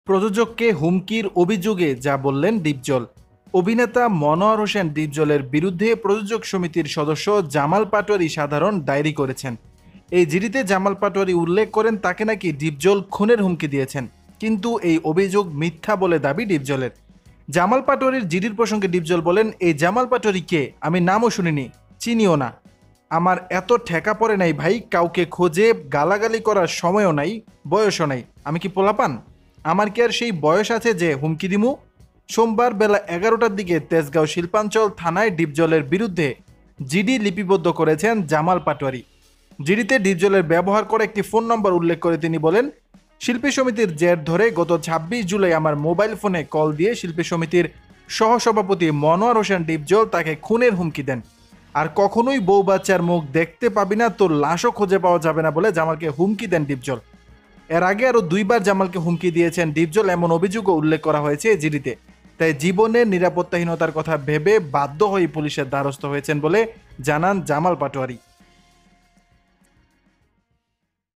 প্রযোজককে হুমকির অভিযোগে যা বললেন ডিপজল। অভিনেতা মনোয়ার হোসেন ডিপজলের বিরুদ্ধে প্রযোজক সমিতির সদস্য জামাল পাটোয়ারি সাধারণ ডায়েরি করেছেন। এই জিডিতে জামাল পাটোয়ারি উল্লেখ করেন তাকে নাকি ডিপজল খুনের হুমকি দিয়েছেন, কিন্তু এই অভিযোগ মিথ্যা বলে দাবি ডিপজলের। জামাল পাটোয়ারির জিডির প্রসঙ্গে ডিপজল বলেন, এই জামাল পাটোয়ারি কে? আমি নামও শুনিনি, চিনিও না। আমার এত ঠেকা পড়ে নাই ভাই, কাউকে খোঁজে গালাগালি করার সময়ও নাই, বয়সও নাই। আমি কি পোলাপান? আমার কি আর সেই বয়স আছে যে হুমকি দিমু? সোমবার বেলা 11টার দিকে তেজগাঁও শিল্পাঞ্চল থানায় ডিপজলের বিরুদ্ধে জিডি লিপিবদ্ধ করেছেন জামাল পাটোয়ারি। জিডিতে ডিপজলের ব্যবহার করে একটি ফোন নম্বর উল্লেখ করে তিনি বলেন, শিল্পী সমিতির জের ধরে গত 26 জুলাই আমার মোবাইল ফোনে কল দিয়ে শিল্পী সমিতির সহসভাপতি মনোয়ার হোসেন ডিপজল তাকে খুনের হুমকি দেন। আর কখনোই বউ বাচ্চার মুখ দেখতে পাবি না, তোর লাশও খুঁজে পাওয়া যাবে না বলে জামালকে হুমকি দেন ডিপজল। এর আগে আরও 2বার জামালকে হুমকি দিয়েছেন ডিপজল, এমন অভিযোগও উল্লেখ করা হয়েছে জিডিতে। তাই জীবনের নিরাপত্তাহীনতার কথা ভেবে বাধ্য হয়ে পুলিশের দ্বারস্থ হয়েছেন বলে জানান জামাল পাটোয়ারি।